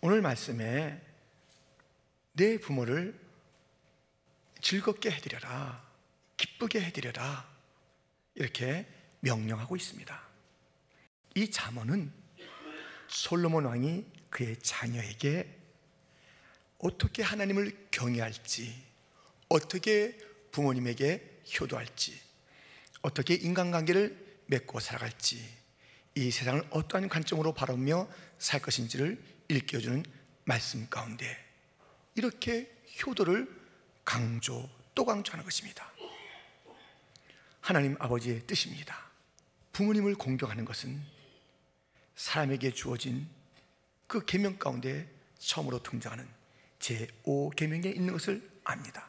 오늘 말씀에 내 부모를 즐겁게 해드려라, 기쁘게 해드려라, 이렇게 명령하고 있습니다. 이 잠언은 솔로몬 왕이 그의 자녀에게 어떻게 하나님을 경외할지, 어떻게 부모님에게 효도할지, 어떻게 인간관계를 맺고 살아갈지, 이 세상을 어떠한 관점으로 바라보며 살 것인지를 일깨워주는 말씀 가운데 이렇게 효도를 또 강조하는 것입니다. 하나님 아버지의 뜻입니다. 부모님을 공경하는 것은 사람에게 주어진 그 계명 가운데 처음으로 등장하는 제5계명에 있는 것을 압니다.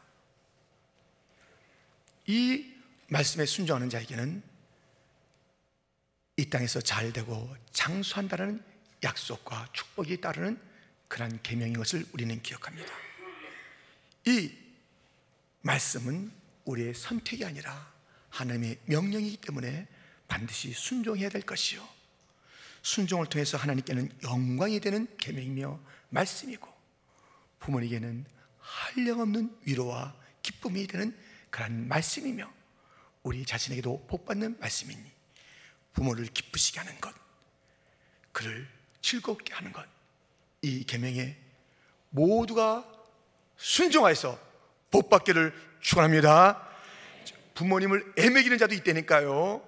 이 말씀에 순종하는 자에게는 이 땅에서 잘되고 장수한다는 약속과 축복이 따르는 그러한 계명인 것을 우리는 기억합니다. 이 말씀은 우리의 선택이 아니라 하나님의 명령이기 때문에 반드시 순종해야 될 것이요, 순종을 통해서 하나님께는 영광이 되는 계명이며 말씀이고, 부모에게는 한량없는 위로와 기쁨이 되는 그런 말씀이며, 우리 자신에게도 복받는 말씀이니 부모를 기쁘시게 하는 것, 그를 즐겁게 하는 것, 이 계명에 모두가 순종하여서 복받기를 축원합니다. 부모님을 애매기는 자도 있다니까요.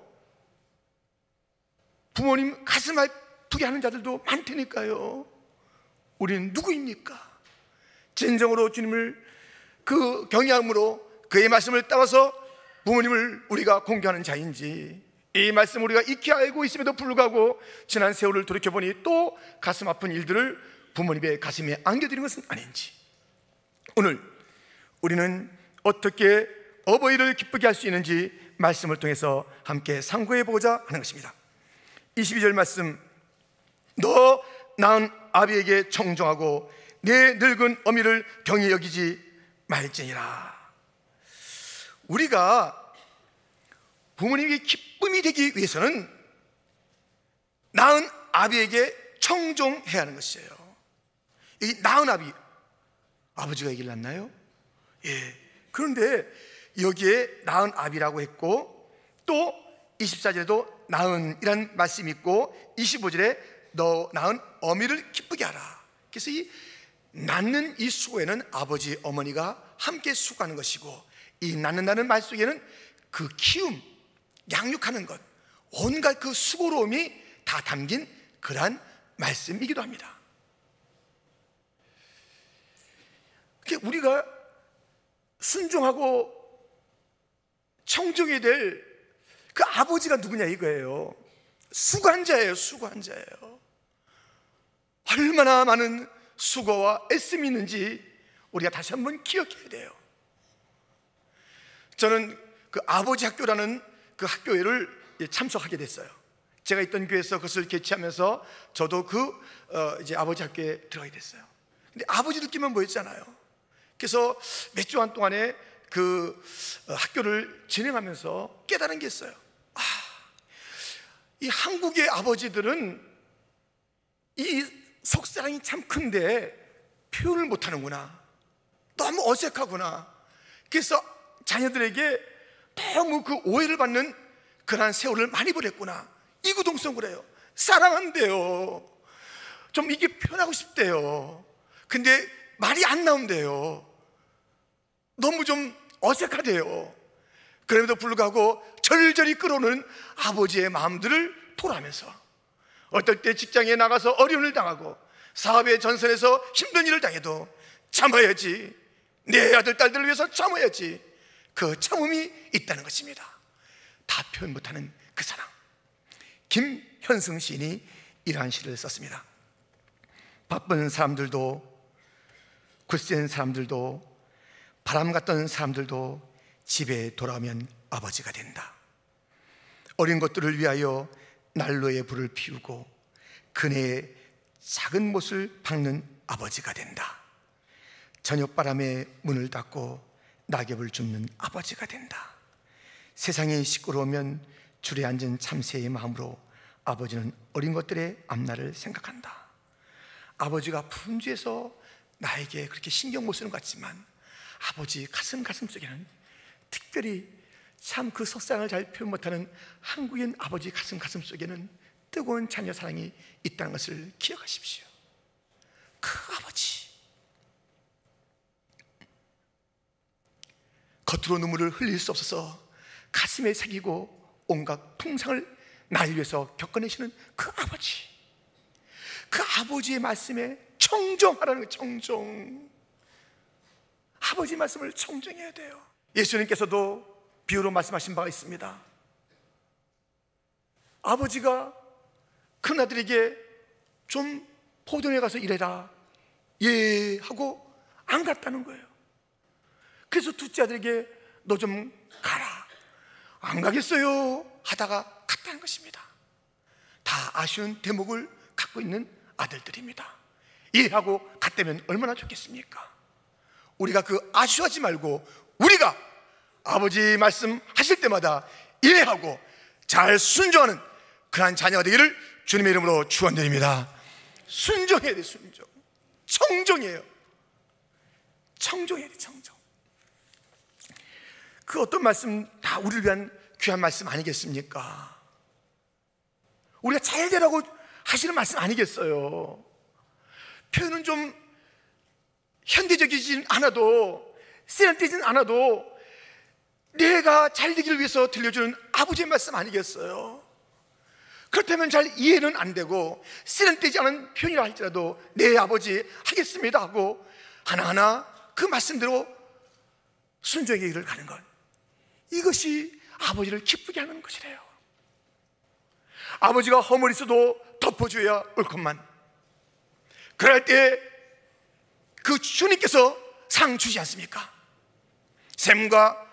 부모님 가슴 아프게 하는 자들도 많다니까요. 우리는 누구입니까? 진정으로 주님을 그 경외함으로 그의 말씀을 따라서 부모님을 우리가 공경하는 자인지, 이 말씀을 우리가 익히 알고 있음에도 불구하고 지난 세월을 돌이켜보니 또 가슴 아픈 일들을 부모님의 가슴에 안겨드리는 것은 아닌지, 오늘 우리는 어떻게 어버이를 기쁘게 할 수 있는지 말씀을 통해서 함께 상고해보고자 하는 것입니다. 22절 말씀, 너 낳은 아비에게 청종하고 내 늙은 어미를 경히 여기지 말지니라. 우리가 부모님에게 기쁨이 되기 위해서는 낳은 아비에게 청종해야 하는 것이에요. 이 낳은 아버지가 아기를 낳나요? 예. 그런데 여기에 낳은 아비라고 했고, 또 24절에도 낳은이라는 말씀이 있고, 25절에 너 낳은 어미를 기쁘게 하라. 그래서 이 낳는 이 수고에는 아버지, 어머니가 함께 수고하는 것이고, 이 낳는다는 말 속에는 그 키움, 양육하는 것, 온갖 그 수고로움이 다 담긴 그러한 말씀이기도 합니다. 우리가 순종하고 청종해야 될 그 아버지가 누구냐 이거예요. 수고한 자예요. 수고한 자예요. 얼마나 많은 수고와 애씀이 있는지 우리가 다시 한번 기억해야 돼요. 저는 그 아버지 학교라는 그 학교를 참석하게 됐어요. 제가 있던 교회에서 그것을 개최하면서 저도 이제 아버지 학교에 들어가게 됐어요. 근데 아버지 느낌은 뭐였잖아요. 그래서 몇 주간 동안에 그 학교를 진행하면서 깨달은 게 있어요. 이 한국의 아버지들은 이 속사랑이 참 큰데 표현을 못하는구나, 너무 어색하구나. 그래서 자녀들에게 너무 그 오해를 받는 그러한 세월을 많이 보냈구나. 이구동성을 해요. 사랑한대요. 좀 이게 표현하고 싶대요. 근데 말이 안 나온대요. 너무 좀 어색하대요. 그럼에도 불구하고 절절히 끌어오는 아버지의 마음들을 토로하면서, 어떨 때 직장에 나가서 어려움을 당하고 사업의 전선에서 힘든 일을 당해도 참아야지, 내 아들 딸들을 위해서 참아야지, 그 참음이 있다는 것입니다. 다 표현 못하는 그 사랑. 김현승 시인이 이러한 시를 썼습니다. 바쁜 사람들도, 굳센 사람들도, 바람 같던 사람들도 집에 돌아오면 아버지가 된다. 어린 것들을 위하여 난로에 불을 피우고 그네의 작은 못을 박는 아버지가 된다. 저녁바람에 문을 닫고 낙엽을 줍는 아버지가 된다. 세상이 시끄러우면 줄에 앉은 참새의 마음으로 아버지는 어린 것들의 앞날을 생각한다. 아버지가 분주해서 나에게 그렇게 신경 못 쓰는 것 같지만 아버지 가슴 속에는 특별히 참 그 석상을 잘 표현 못하는 한국인 아버지 가슴 속에는 뜨거운 자녀 사랑이 있다는 것을 기억하십시오. 그 아버지, 겉으로 눈물을 흘릴 수 없어서 가슴에 새기고 온갖 풍상을 날 위해서 겪어내시는 그 아버지, 그 아버지의 말씀에 청정하라는 거예요. 청정. 아버지 말씀을 청정해야 돼요. 예수님께서도 비유로 말씀하신 바가 있습니다. 아버지가 큰 아들에게 좀 포도원에 가서 일해라, 예 하고 안 갔다는 거예요. 그래서 둘째 아들에게 너 좀 가라, 안 가겠어요 하다가 갔다는 것입니다. 다 아쉬운 대목을 갖고 있는 아들들입니다. 예 하고 갔다면 얼마나 좋겠습니까? 우리가 그 아쉬워하지 말고 우리가 아버지 말씀하실 때마다 이해하고 잘 순종하는 그러한 자녀가 되기를 주님의 이름으로 축원드립니다. 순종해야 돼. 순종. 청정이에요. 청정해야 돼. 청정. 그 어떤 말씀 다 우리를 위한 귀한 말씀 아니겠습니까? 우리가 잘 되라고 하시는 말씀 아니겠어요? 표현은 좀 현대적이진 않아도 세련되진 않아도 내가 잘 되기를 위해서 들려주는 아버지의 말씀 아니겠어요? 그렇다면 잘 이해는 안 되고 세련되지 않은 표현이라 할지라도 네 아버지 하겠습니다 하고 하나하나 그 말씀대로 순종의 길을 가는 것, 이것이 아버지를 기쁘게 하는 것이래요. 아버지가 허물이 있어도 덮어줘야 옳건만 그럴 때 그 주님께서 상 주지 않습니까? 셈과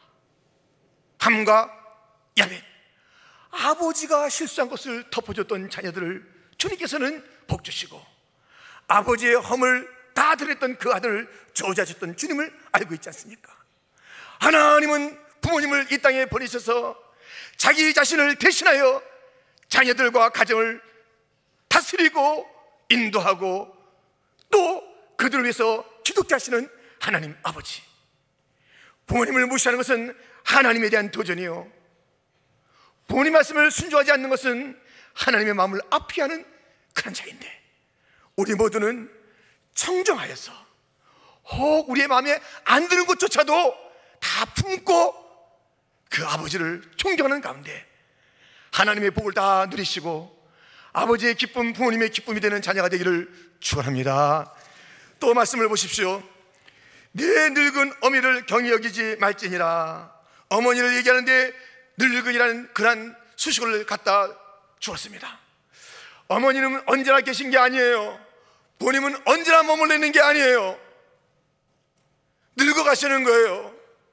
함과 야벳, 아버지가 실수한 것을 덮어줬던 자녀들을 주님께서는 복 주시고 아버지의 허물 다 드렸던 그 아들을 저주하셨던 주님을 알고 있지 않습니까? 하나님은 부모님을 이 땅에 보내셔서 자기 자신을 대신하여 자녀들과 가정을 다스리고 인도하고 또 그들을 위해서 기독하시는 하나님 아버지, 부모님을 무시하는 것은 하나님에 대한 도전이요, 부모님 말씀을 순종하지 않는 것은 하나님의 마음을 아피하는 그런 자인데, 우리 모두는 청정하여서 혹 우리의 마음에 안 드는 것조차도 다 품고 그 아버지를 존경하는 가운데 하나님의 복을 다 누리시고 아버지의 기쁨, 부모님의 기쁨이 되는 자녀가 되기를 축원합니다. 또 말씀을 보십시오. 내 늙은 어미를 경히 여기지 말지니라. 어머니를 얘기하는데 늙은이라는 그런 수식어를 갖다 주었습니다. 어머니는 언제나 계신 게 아니에요. 부모님은 언제나 머물러 있는 게 아니에요. 늙어가시는 거예요.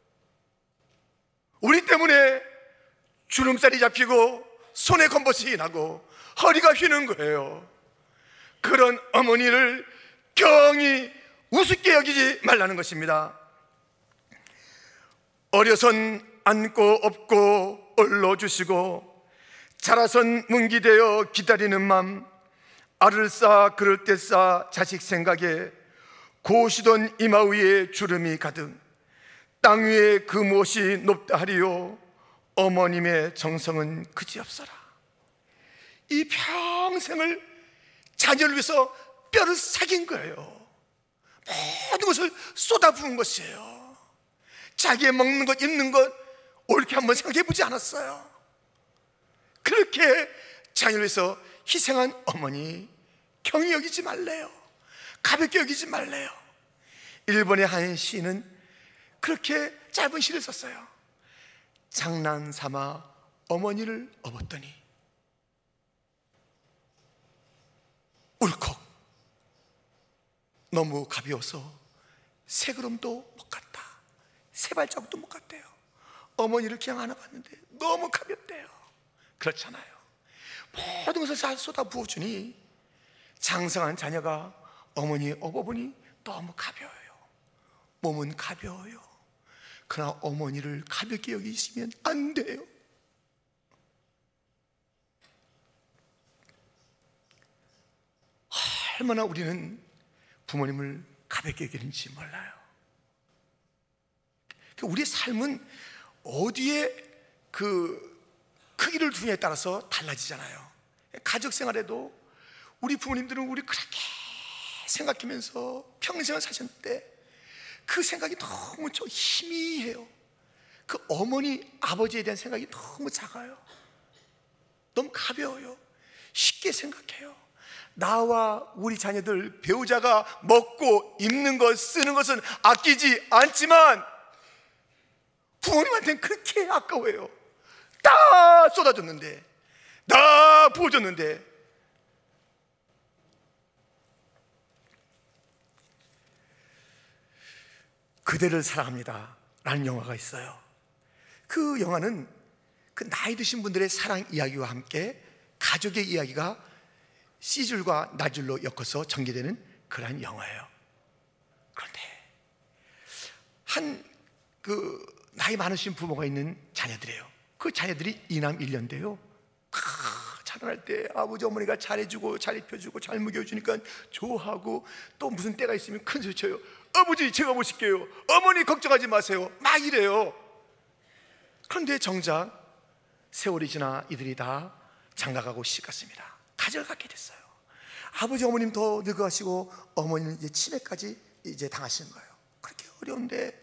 우리 때문에 주름살이 잡히고 손에 검버섯이 나고 허리가 휘는 거예요. 그런 어머니를 경히 우습게 여기지 말라는 것입니다. 어려선 안고 업고 얼러주시고 자라선 문기되어 기다리는 맘, 알을 쌓아 그럴 때 쌓아 자식 생각에 고시던 이마 위에 주름이 가득 땅 위에 그 무엇이 높다 하리요 어머님의 정성은 그지없어라. 이 평생을 자녀를 위해서 뼈를 새긴 거예요. 모든 것을 쏟아부은 것이에요. 자기의 먹는 것, 입는 것 옳게 한번 생각해 보지 않았어요. 그렇게 자녀를 위해서 희생한 어머니 경히 여기지 말래요. 가볍게 여기지 말래요. 일본의 한 시인은 그렇게 짧은 시를 썼어요. 장난 삼아 어머니를 업었더니 울컥 너무 가벼워서 세 걸음도 못 갔다, 세 발자국도 못 갔대요. 어머니를 그냥 안아봤는데 너무 가볍대요. 그렇잖아요. 모든 것을 다 쏟아 부어주니 장성한 자녀가 어머니 업어보니 너무 가벼워요. 몸은 가벼워요. 그러나 어머니를 가볍게 여기시면 안 돼요. 얼마나 우리는 부모님을 가볍게 여기는지 몰라요. 우리의 삶은 어디에 그 크기를 두냐에 따라서 달라지잖아요. 가족 생활에도 우리 부모님들은 우리 그렇게 생각하면서 평생을 사셨는데 그 생각이 너무 좀 희미해요. 그 어머니, 아버지에 대한 생각이 너무 작아요. 너무 가벼워요. 쉽게 생각해요. 나와 우리 자녀들, 배우자가 먹고 입는 것, 쓰는 것은 아끼지 않지만 부모님한테는 그렇게 아까워요. 다 쏟아줬는데, 다 부어줬는데. 그대를 사랑합니다 라는 영화가 있어요. 그 영화는 그 나이 드신 분들의 사랑 이야기와 함께 가족의 이야기가 C줄과 나줄로 엮어서 전개되는 그러한 영화예요. 그런데 한 나이 많으신 부모가 있는 자녀들이에요. 그 자녀들이 이남 일녀인데요, 자라날 때 아버지 어머니가 잘해주고 잘 입혀주고 잘 먹여주니까 좋아하고, 또 무슨 때가 있으면 큰 소리 쳐요. 아버지 제가 모실게요, 어머니 걱정하지 마세요, 막 이래요. 그런데 정작 세월이 지나 이들이 다 장가가고 시집갔습니다. 가정을 갖게 됐어요. 아버지 어머님 더 늙어가시고 어머니는 이제 치매까지 이제 당하시는 거예요. 그렇게 어려운데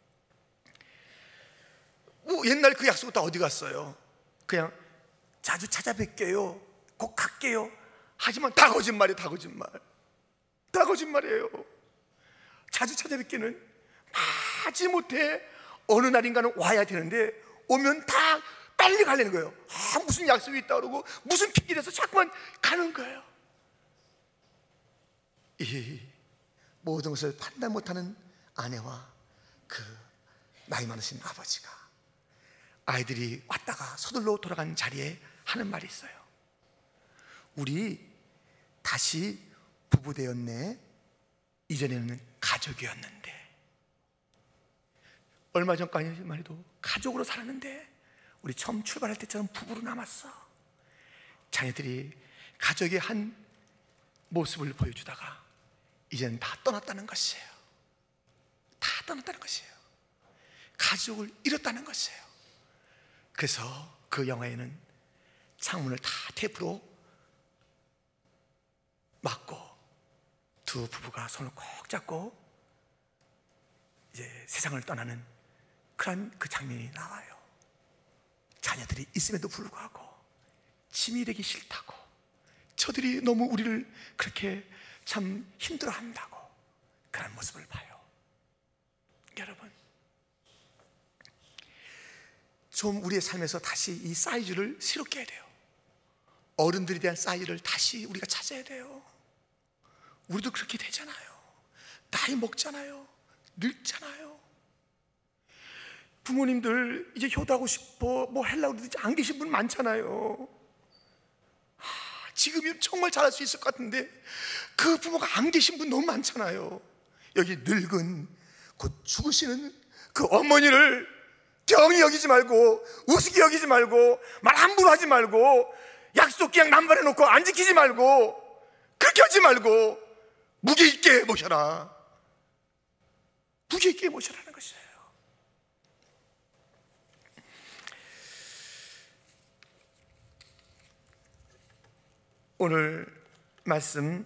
옛날 그 약속은 다 어디 갔어요? 그냥 자주 찾아뵐게요, 꼭 갈게요. 하지만 다 거짓말이에요. 다 거짓말이에요. 자주 찾아뵙기는 마지못해 어느 날인가는 와야 되는데 오면 다 빨리 가려는 거예요. 무슨 약속이 있다 그러고 무슨 핑계대서 자꾸만 가는 거예요. 이 모든 것을 판단 못하는 아내와 그 나이 많으신 아버지가 아이들이 왔다가 서둘러 돌아간 자리에 하는 말이 있어요. 우리 다시 부부 되었네. 이전에는 가족이었는데, 얼마 전까지만 해도 가족으로 살았는데 우리 처음 출발할 때처럼 부부로 남았어. 자녀들이 가족의 한 모습을 보여주다가 이제는 다 떠났다는 것이에요. 다 떠났다는 것이에요. 가족을 잃었다는 것이에요. 그래서 그 영화에는 창문을 다 테이프로 막고 두 부부가 손을 꼭 잡고 이제 세상을 떠나는 그런 그 장면이 나와요. 자녀들이 있음에도 불구하고 짐이 되기 싫다고, 저들이 너무 우리를 그렇게 참 힘들어한다고 그런 모습을 봐요. 여러분, 좀 우리의 삶에서 다시 이 사이즈를 새롭게 해야 돼요. 어른들에 대한 사이즈를 다시 우리가 찾아야 돼요. 우리도 그렇게 되잖아요. 나이 먹잖아요. 늙잖아요. 부모님들 이제 효도하고 싶어 뭐 하려고 그러지 안 계신 분 많잖아요. 지금이면 정말 잘할 수 있을 것 같은데 그 부모가 안 계신 분 너무 많잖아요. 여기 늙은 곧 죽으시는 그 어머니를 경히 여기지 말고, 우습게 여기지 말고, 말 함부로 하지 말고, 약속 그냥 남발해 놓고 안 지키지 말고, 그렇게 하지 말고 무게 있게 모셔라. 무게 있게 모셔라는 것이에요. 오늘 말씀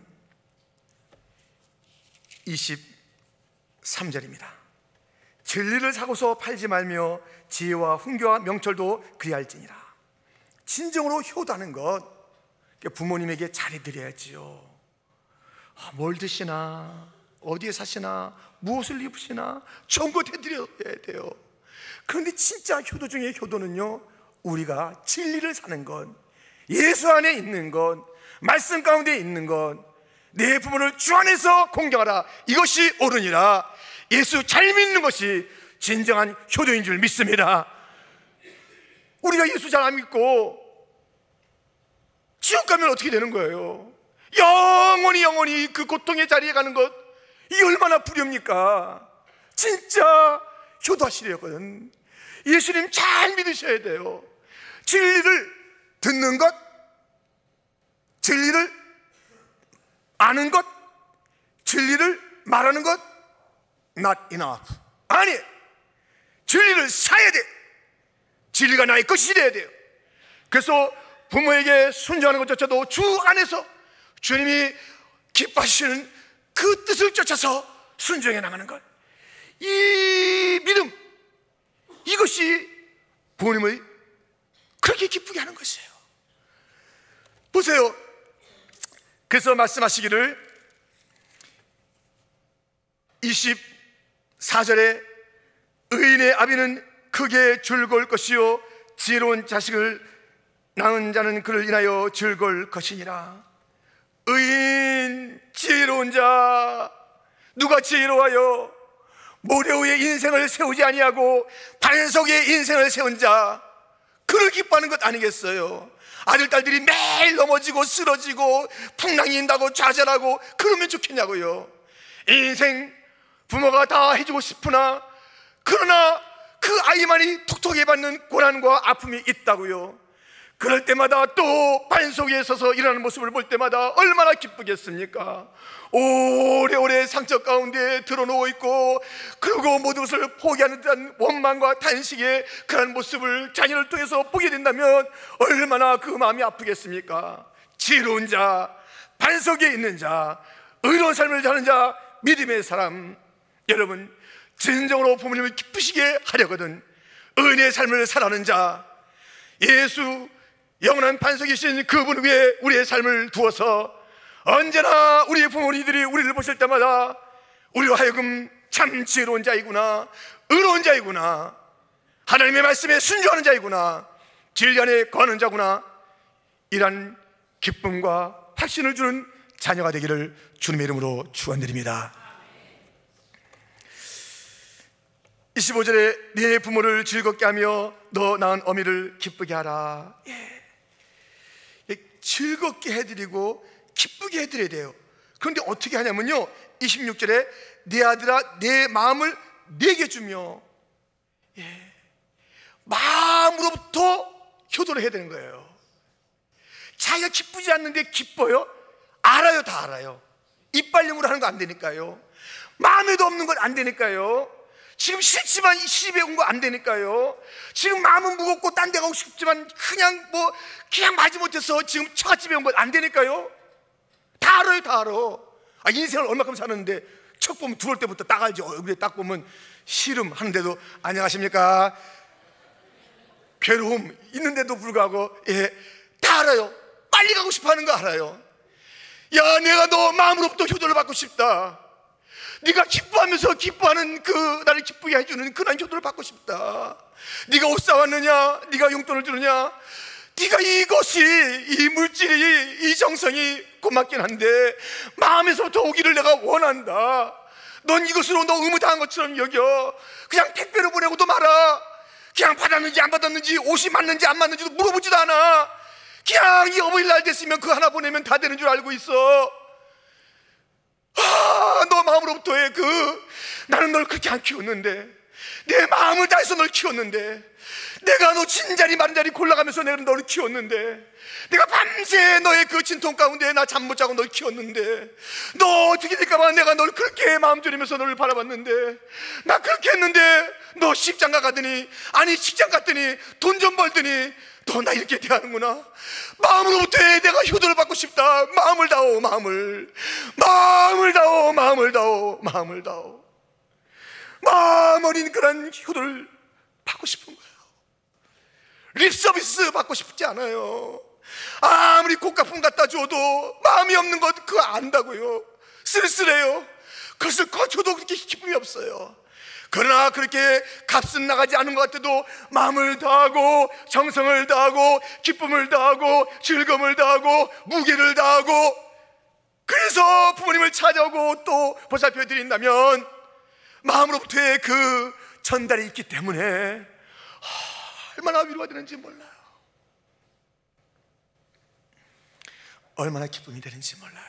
23절입니다. 진리를 사고서 팔지 말며 지혜와 훈계와 명철도 그리할지니라. 진정으로 효도하는 것, 부모님에게 잘해드려야지요. 뭘 드시나, 어디에 사시나, 무엇을 입으시나 정것 해드려야 돼요. 그런데 진짜 효도 중에 효도는요, 우리가 진리를 사는 것, 예수 안에 있는 것, 말씀 가운데 있는 것, 내 부모를 주 안에서 공경하라, 이것이 옳으니라. 예수 잘 믿는 것이 진정한 효도인 줄 믿습니다. 우리가 예수 잘 안 믿고 지옥 가면 어떻게 되는 거예요? 영원히 그 고통의 자리에 가는 것, 이게 얼마나 불효입니까? 진짜 효도하시려거든. 예수님 잘 믿으셔야 돼요. 진리를 듣는 것, 진리를 아는 것, 진리를 말하는 것 not enough. 아니, 진리를 사야 돼. 진리가 나의 것이 돼야 돼요. 그래서 부모에게 순종하는 것조차도 주 안에서 주님이 기뻐하시는 그 뜻을 쫓아서 순종해 나가는 것, 이 믿음, 이것이 부모님을 그렇게 기쁘게 하는 것이에요. 보세요. 그래서 말씀하시기를 24절에 의인의 아비는 크게 즐거울 것이요 지혜로운 자식을 낳은 자는 그를 인하여 즐거울 것이니라. 의인, 지혜로운 자, 누가 지혜로워요? 모래 위에 인생을 세우지 아니하고 반석 위에 인생을 세운 자, 그를 기뻐하는 것 아니겠어요? 아들, 딸들이 매일 넘어지고 쓰러지고 풍랑이 인다고 좌절하고 그러면 좋겠냐고요. 인생 부모가 다 해주고 싶으나 그러나 그 아이만이 톡톡히 받는 고난과 아픔이 있다고요. 그럴 때마다 또 반석 위에 서서 일하는 모습을 볼 때마다 얼마나 기쁘겠습니까? 오래오래 상처 가운데 드러누워 있고 그리고 모든 것을 포기하는 듯한 원망과 탄식의 그런 모습을 자녀를 통해서 보게 된다면 얼마나 그 마음이 아프겠습니까? 지혜로운 자, 반석 위에 있는 자, 의로운 삶을 사는 자, 믿음의 사람, 여러분 진정으로 부모님을 기쁘시게 하려거든 의인의 삶을 살아가는 자, 예수 영원한 반석이신 그분 위에 우리의 삶을 두어서 언제나 우리 부모님들이 우리를 보실 때마다 우리로 하여금 참 지혜로운 자이구나, 의로운 자이구나, 하나님의 말씀에 순종하는 자이구나, 진리 안에 거하는 자구나, 이런 기쁨과 확신을 주는 자녀가 되기를 주님의 이름으로 축원드립니다. 25절에 네 부모를 즐겁게 하며 너 낳은 어미를 기쁘게 하라. 즐겁게 해드리고 기쁘게 해드려야 돼요. 그런데 어떻게 하냐면요, 26절에 내 아들아 내 마음을 내게 주며, 마음으로부터 효도를 해야 되는 거예요. 자기가 기쁘지 않는데 기뻐요? 알아요. 다 알아요. 이빨용으로 하는 거 안 되니까요. 마음에도 없는 건 안 되니까요. 지금 싫지만 시집에 온 거 안 되니까요. 지금 마음은 무겁고 딴 데 가고 싶지만 그냥 마지못해서 지금 처갓집에 온 건 안 되니까요. 다 알아요. 다 알아. 인생을 얼마큼 사는데 척 보면 들어올 때부터 딱 알죠. 얼굴에 딱 보면 시름 하는데도 안녕하십니까, 괴로움 있는데도 불구하고 다 알아요. 빨리 가고 싶어 하는 거 알아요. 야, 내가 너 마음으로부터 효도를 받고 싶다. 네가 기뻐하면서 기뻐하는 그 나를 기쁘게 해주는 그런 효도를 받고 싶다. 네가 옷 사왔느냐, 네가 용돈을 주느냐, 네가 이것이, 이 물질이, 이 정성이 고맙긴 한데 마음에서부터 오기를 내가 원한다. 넌 이것으로 너 의무당한 것처럼 여겨. 그냥 택배로 보내고도 말아. 그냥 받았는지 안 받았는지, 옷이 맞는지 안 맞는지도 물어보지도 않아. 그냥 이 어버이날 됐으면 그 하나 보내면 다 되는 줄 알고 있어. 너 마음으로부터의 나는 널 그렇게 안 키웠는데, 내 마음을 다해서 널 키웠는데, 내가 너 진자리 마른자리 골라가면서 내가 너를 키웠는데, 내가 밤새 너의 그 진통 가운데 나 잠 못 자고 널 키웠는데, 너 어떻게 될까봐 내가 널 그렇게 마음 졸이면서 너를 바라봤는데, 나 그렇게 했는데 너 시집장가 가더니, 아니 직장 갔더니 돈 좀 벌더니 너 나 이렇게 대하는구나. 마음으로부터 내가 효도를 받고 싶다. 마음을 다오, 마음을 다오, 마음을 다오, 마음을 다오. 마음 어린 그런 효도를 받고 싶은 거예요. 립서비스 받고 싶지 않아요. 아무리 곶값품 갖다 줘도 마음이 없는 것 그거 안다고요. 쓸쓸해요. 그것을 거쳐도 그렇게 기쁨이 없어요. 그러나 그렇게 값은 나가지 않은 것 같아도 마음을 다하고 정성을 다하고 기쁨을 다하고 즐거움을 다하고 무게를 다하고, 그래서 부모님을 찾아오고 또 보살펴 드린다면 마음으로부터의 그 전달이 있기 때문에 얼마나 위로가 되는지 몰라요. 얼마나 기쁨이 되는지 몰라요.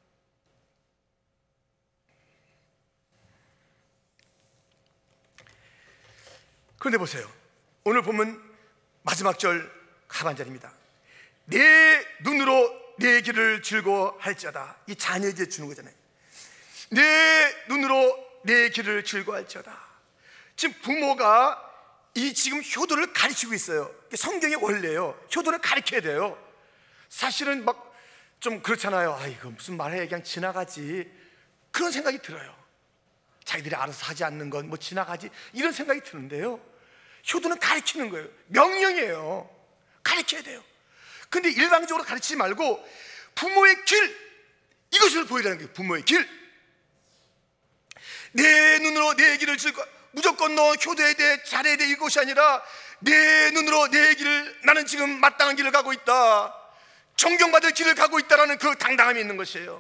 그런데 보세요. 오늘 보면 마지막 절 하반절입니다. 내 눈으로 내 길을 즐거워할지어다. 이 자녀에게 주는 거잖아요. 내 눈으로 내 길을 즐거워할지어다. 지금 부모가 이 지금 효도를 가르치고 있어요. 성경의 원래요. 효도를 가르쳐야 돼요. 사실은 막 좀 그렇잖아요. 아, 이거 무슨 말해, 그냥 지나가지, 그런 생각이 들어요. 자기들이 알아서 하지 않는 건 뭐 지나가지, 이런 생각이 드는데요, 효도는 가르치는 거예요. 명령이에요. 가르쳐야 돼요. 근데 일방적으로 가르치지 말고 부모의 길, 이것을 보이라는 거예요. 부모의 길. 내 눈으로 내 길을 즐거워. 무조건 너 효도해야 돼, 잘해야 돼, 이것이 아니라 내 눈으로 내 길을, 나는 지금 마땅한 길을 가고 있다, 존경받을 길을 가고 있다라는 그 당당함이 있는 것이에요.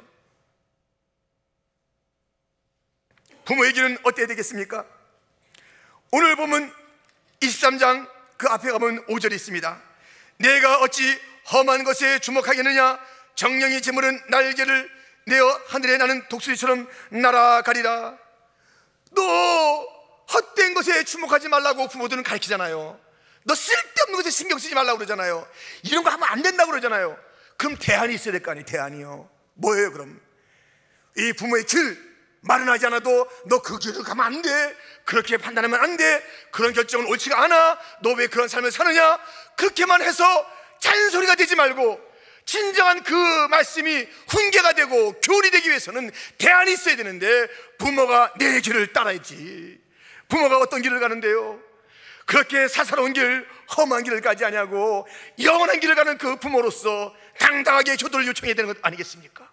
부모의 길은 어때야 되겠습니까? 오늘 보면 23장 그 앞에 가면 5절이 있습니다. 내가 어찌 험한 것에 주목하겠느냐? 정령이 재물은 날개를 내어 하늘에 나는 독수리처럼 날아가리라. 너 헛된 것에 주목하지 말라고 부모들은 가르치잖아요. 너 쓸데없는 것에 신경 쓰지 말라고 그러잖아요. 이런 거 하면 안 된다고 그러잖아요. 그럼 대안이 있어야 될 거 아니에요. 대안이요. 뭐예요 그럼? 이 부모의 길, 말은 하지 않아도 너 그 길을 가면 안 돼, 그렇게 판단하면 안 돼, 그런 결정은 옳지가 않아, 너 왜 그런 삶을 사느냐, 그렇게만 해서 잔소리가 되지 말고 진정한 그 말씀이 훈계가 되고 교훈이 되기 위해서는 대안이 있어야 되는데, 부모가 내 길을 따라야지. 부모가 어떤 길을 가는데요? 그렇게 사사로운 길, 험한 길을 가지 아니하고 영원한 길을 가는 그 부모로서 당당하게 효도를 요청해야 되는 것 아니겠습니까?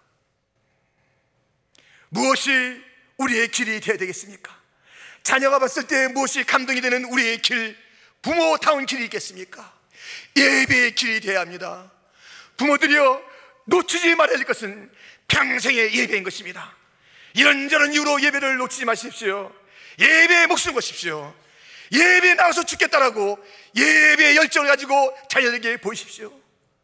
무엇이 우리의 길이 되어야 되겠습니까? 자녀가 봤을 때 무엇이 감동이 되는 우리의 길, 부모다운 길이 있겠습니까? 예배의 길이 되어야 합니다. 부모들이여, 놓치지 말아야 할 것은 평생의 예배인 것입니다. 이런저런 이유로 예배를 놓치지 마십시오. 예배에 목숨 거십시오. 예배에 나와서 죽겠다라고 예배의 열정을 가지고 자녀에게 보이십시오.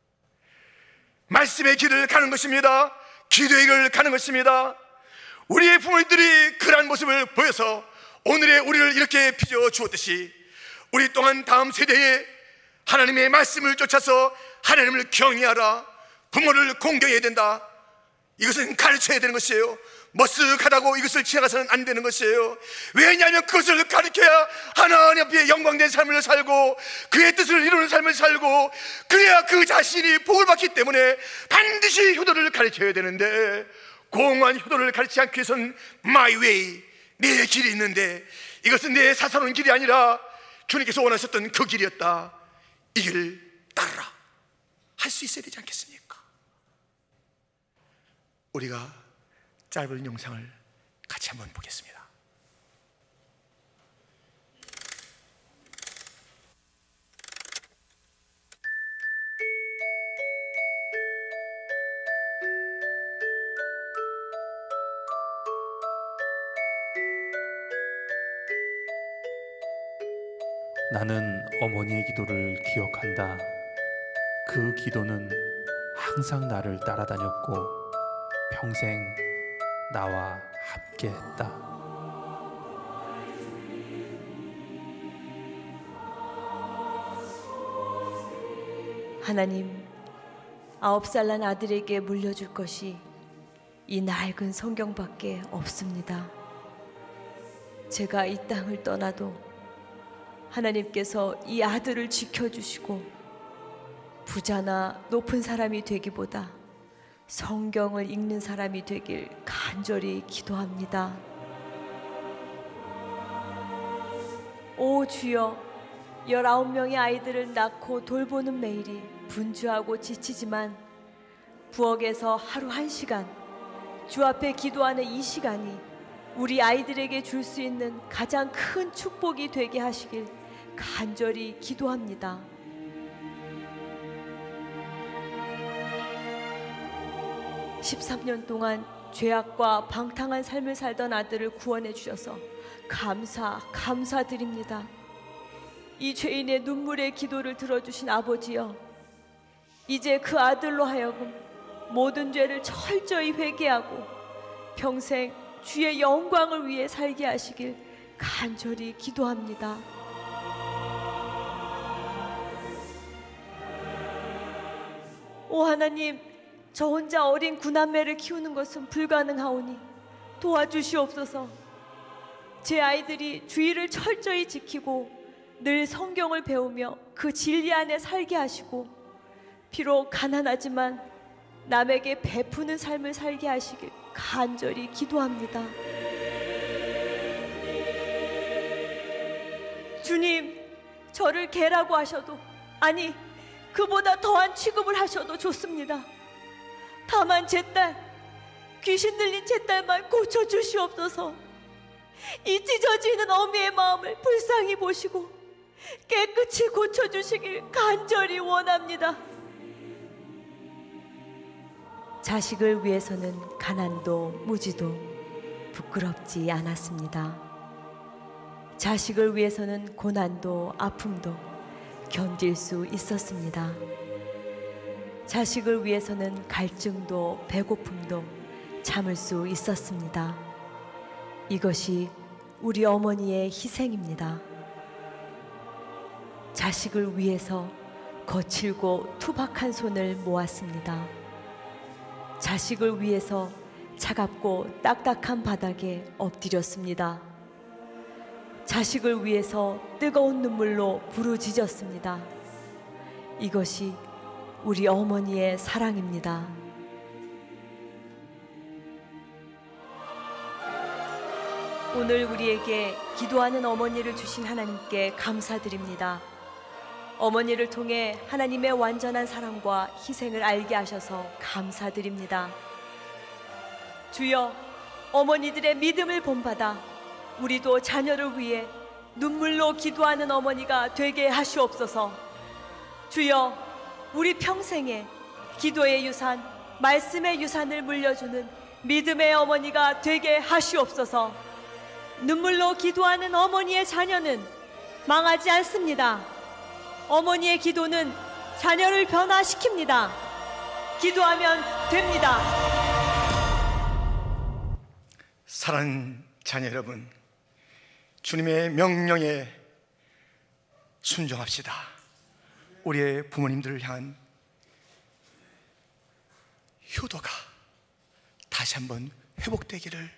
말씀의 길을 가는 것입니다. 기도의 길을 가는 것입니다. 우리의 부모들이 그러한 모습을 보여서 오늘의 우리를 이렇게 빚어 주었듯이, 우리 또한 다음 세대에 하나님의 말씀을 쫓아서 하나님을 경외하라, 부모를 공경해야 된다, 이것은 가르쳐야 되는 것이에요. 머쓱하다고 이것을 지나가서는 안 되는 것이에요. 왜냐하면 그것을 가르쳐야 하나님 앞에 영광된 삶을 살고 그의 뜻을 이루는 삶을 살고, 그래야 그 자신이 복을 받기 때문에 반드시 효도를 가르쳐야 되는데, 공허한 효도를 가르치지 않기 위해서는 my way, 내 길이 있는데, 이것은 내 사사로운 길이 아니라 주님께서 원하셨던 그 길이었다, 이 길을 따르라 할 수 있어야 되지 않겠습니까? 우리가 짧은 영상을 같이 한번 보겠습니다. 나는 어머니의 기도를 기억한다. 그 기도는 항상 나를 따라다녔고 평생 나와 함께했다. 하나님, 9살 난 아들에게 물려줄 것이 이 낡은 성경밖에 없습니다. 제가 이 땅을 떠나도 하나님께서 이 아들을 지켜주시고 부자나 높은 사람이 되기보다 성경을 읽는 사람이 되길 간절히 기도합니다. 오 주여, 19명의 아이들을 낳고 돌보는 매일이 분주하고 지치지만 부엌에서 하루 1시간 주 앞에 기도하는 이 시간이 우리 아이들에게 줄 수 있는 가장 큰 축복이 되게 하시길 간절히 기도합니다. (13년) 동안 죄악과 방탕한 삶을 살던 아들을 구원해 주셔서 감사드립니다. 이 죄인의 눈물의 기도를 들어주신 아버지여, 이제 그 아들로 하여금 모든 죄를 철저히 회개하고 평생 주의 영광을 위해 살게 하시길 간절히 기도합니다. 오 하나님, 저 혼자 어린 구남매를 키우는 것은 불가능하오니 도와주시옵소서. 제 아이들이 주의를 철저히 지키고 늘 성경을 배우며 그 진리 안에 살게 하시고, 비록 가난하지만 남에게 베푸는 삶을 살게 하시길 간절히 기도합니다. 주님, 저를 개라고 하셔도, 아니 그보다 더한 취급을 하셔도 좋습니다. 다만 제 딸, 귀신 들린 제 딸만 고쳐주시옵소서. 이 찢어지는 어미의 마음을 불쌍히 보시고 깨끗이 고쳐주시길 간절히 원합니다. 자식을 위해서는 가난도 무지도 부끄럽지 않았습니다. 자식을 위해서는 고난도 아픔도 견딜 수 있었습니다. 자식을 위해서는 갈증도 배고픔도 참을 수 있었습니다. 이것이 우리 어머니의 희생입니다. 자식을 위해서 거칠고 투박한 손을 모았습니다. 자식을 위해서 차갑고 딱딱한 바닥에 엎드렸습니다. 자식을 위해서 뜨거운 눈물로 부르짖었습니다. 이것이 우리 어머니의 사랑입니다. 오늘 우리에게 기도하는 어머니를 주신 하나님께 감사드립니다. 어머니를 통해 하나님의 완전한 사랑과 희생을 알게 하셔서 감사드립니다. 주여, 어머니들의 믿음을 본받아 우리도 자녀를 위해 눈물로 기도하는 어머니가 되게 하시옵소서. 주여, 우리 평생에 기도의 유산, 말씀의 유산을 물려주는 믿음의 어머니가 되게 하시옵소서. 눈물로 기도하는 어머니의 자녀는 망하지 않습니다. 어머니의 기도는 자녀를 변화시킵니다. 기도하면 됩니다. 사랑하는 자녀 여러분, 주님의 명령에 순종합시다. 우리의 부모님들을 향한 효도가 다시 한번 회복되기를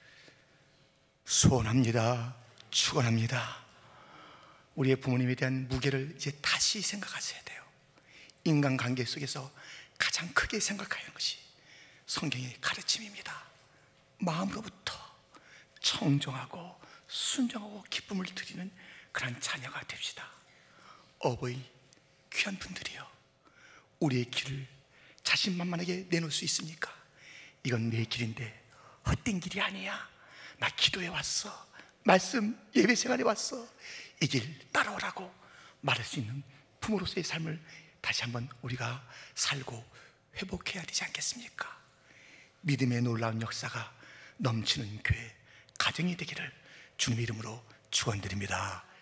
소원합니다. 축원합니다. 우리의 부모님에 대한 무게를 이제 다시 생각하셔야 돼요. 인간관계 속에서 가장 크게 생각하는 것이 성경의 가르침입니다. 마음으로부터 청정하고 순종하고 기쁨을 드리는 그런 자녀가 됩시다. 어버이 귀한 분들이요, 우리의 길을 자신만만하게 내놓을 수 있습니까? 이건 내 길인데 헛된 길이 아니야. 나 기도해 왔어. 말씀 예배 생활에 왔어. 이 길 따라오라고 말할 수 있는 부모로서의 삶을 다시 한번 우리가 살고 회복해야 되지 않겠습니까? 믿음의 놀라운 역사가 넘치는 교회, 가정이 되기를 주님의 이름으로 축원드립니다.